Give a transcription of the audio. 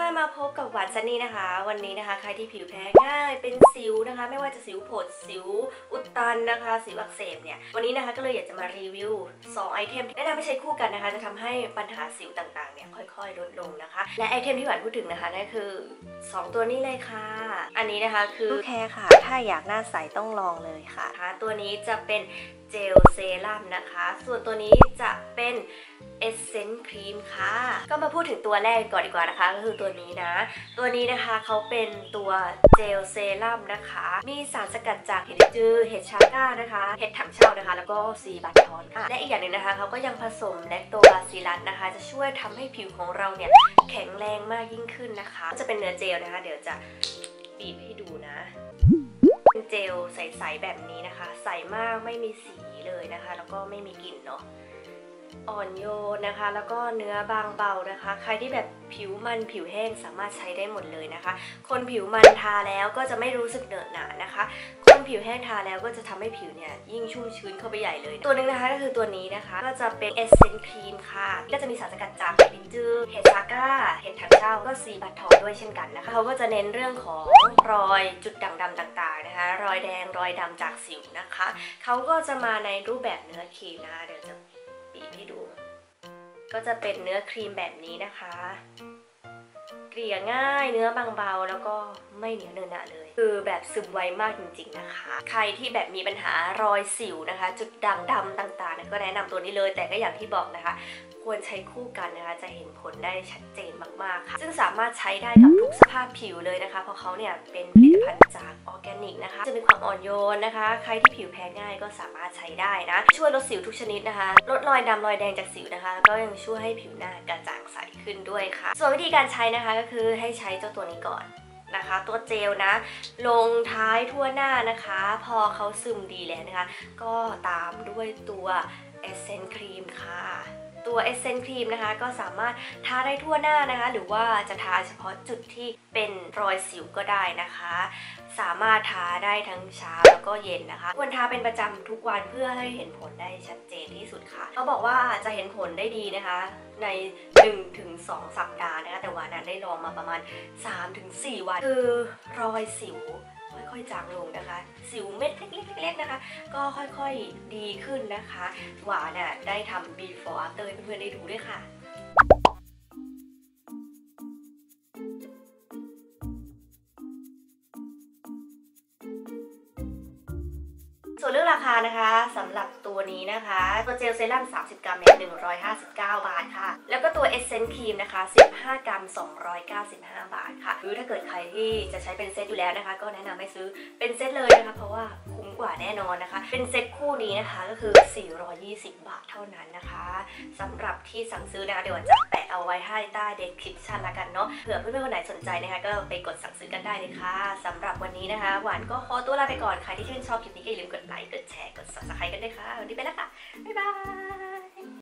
มาพบกับหวานซันนี่นะคะวันนี้นะคะใครที่ผิวแพ้ง่ายเป็นสิวนะคะไม่ว่าจะสิวผดสิวอุดตันนะคะสิวอักเสบเนี่ยวันนี้นะคะก็เลยอยากจะมารีวิว2ไอเทมแนะนำให้ใช้คู่กันนะคะจะทำให้ปัญหาสิวต่างๆเนี่ยค่อยๆลดลงนะคะและไอเทมที่หวานพูดถึงนะคะนั่นคือ2ตัวนี้เลยค่ะอันนี้นะคะคือแคร์ค่ะถ้าอยากหน้าใสต้องลองเลยค่ะตัวนี้จะเป็นเจลเซรั่มนะคะส่วนตัวนี้จะเป็นเอสเซนส์ครีมค่ะก็มาพูดถึงตัวแรกก่อนดีกว่านะคะก็คือตัวนี้นะตัวนี้นะคะเขาเป็นตัวเจลเซรั่มนะคะมีสารสกัดจากเห็ดจือเห็ดชาก้านะคะเห็ดถังเช่านะคะแล้วก็ซีบัตทอนค่ะและอีกอย่างหนึ่งนะคะเขาก็ยังผสมแลคโตบาซิลลัสนะคะจะช่วยทำให้ผิวของเราเนี่ยแข็งแรงมากยิ่งขึ้นนะคะจะเป็นเนื้อเจลนะคะเดี๋ยวจะบีบให้ดูนะเป็นเจลใสๆแบบนี้นะคะใสมากไม่มีสีเลยนะคะแล้วก็ไม่มีกลิ่นเนาะอ่อนโยนนะคะแล้วก็เนื้อบางเบานะคะใครที่แบบผิวมันผิวแห้งสามารถใช้ได้หมดเลยนะคะคนผิวมันทาแล้วก็จะไม่รู้สึกเหนอะหนะนะคะคนผิวแห้งทาแล้วก็จะทำให้ผิวเนี่ยยิ่งชุ่มชื้นเข้าไปใหญ่เลยตัวนึงนะคะก็คือตัวนี้นะคะก็จะเป็นเอสเซนส์ครีมค่ะก็จะมีสารสกัดจากเห็ดลิ้นจือเห็ดชาก้าเห็ดถังเช่าก็ซีบัตทอนด้วยเช่นกันนะคะเขาก็จะเน้นเรื่องของรอยจุดด่างดำต่างๆนะคะรอยแดงรอยดำจากสิวนะคะเขาก็จะมาในรูปแบบเนื้อครีมนะคะเดี๋ยวจะบีบให้ดูก็จะเป็นเนื้อครีมแบบนี้นะคะเกลี่ยง่ายเนื้อบางเบาแล้วก็ไม่เหนียวเนอะหนะเลยคือแบบซึมไวมากจริงๆนะคะใครที่แบบมีปัญหารอยสิวนะคะจุดด่างดำต่างๆก็แนะนำตัวนี้เลยแต่ก็อย่างที่บอกนะคะควรใช้คู่กันนะคะจะเห็นผลได้ชัดเจนมากๆค่ะซึ่งสามารถใช้ได้กับทุกสภาพผิวเลยนะคะเพราะเขาเนี่ยเป็นผลิตภัณฑ์จากออร์แกนิกนะคะจะมีความอ่อนโยนนะคะใครที่ผิวแพ้ง่ายก็สามารถใช้ได้นะช่วยลดสิวทุกชนิดนะคะลดรอยดำรอยแดงจากสิวนะคะแล้วก็ยังช่วยให้ผิวหน้ากระจ่างใสขึ้นด้วยค่ะส่วนวิธีการใช้นะคะก็คือให้ใช้เจ้าตัวนี้ก่อนนะคะตัวเจลนะลงท้ายทั่วหน้านะคะพอเขาซึมดีแล้วนะคะก็ตามด้วยตัวเอสเซนส์ครีมค่ะตัวเอสเซนส์ครีมนะคะก็สามารถทาได้ทั่วหน้านะคะหรือว่าจะทาเฉพาะจุดที่เป็นรอยสิวก็ได้นะคะสามารถทาได้ทั้งเช้าแล้วก็เย็นนะคะควรทาเป็นประจำทุกวันเพื่อให้เห็นผลได้ชัดเจนที่สุดค่ะเขาบอกว่าจะเห็นผลได้ดีนะคะใน 1-2 สัปดาห์นะคะแต่ว่านั้นได้ลองมาประมาณ 3-4 วันคือรอยสิวค่อยๆจางลงนะคะสิวเม็ดเล็กๆนะคะก็ค่อยๆดีขึ้นนะคะหวานได้ทำ before after ให้เพื่อนๆได้ดูด้วยค่ะส่วนเรื่องราคานะคะสำหรับตัวนี้นะคะตัวเจลเซรั่ม30 กรัมเนี่ย159 บาทค่ะแล้วก็ตัวเอสเซนส์ครีมนะคะ15 กรัม295 บาทค่ะหรือถ้าเกิดใครที่จะใช้เป็นเซตอยู่แล้วนะคะก็แนะนำให้ซื้อเป็นเซตเลยนะคะเพราะว่าคุ้มกว่าแน่นอนนะคะเป็นเซตคู่นี้นะคะก็คือ420 บาทเท่านั้นนะคะสำหรับที่สั่งซื้อนะคะเดี๋ยวจะแปะเอาไว้ให้ใต้ description ละกันเนาะเผื่อเพื่อนๆคนไหนสนใจนะคะก็ไปกดสั่งซื้อกันได้เลยค่ะสำหรับวันนี้นะคะหวานก็ขอตัวลาไปก่อนใครที่ชื่นชอบคลิปนี้ก็อย่าลืมกดไลค์กดแชร์กด subscribe กันด้วยค่ะวันนี้ไปแล้วค่ะบ๊ายบาย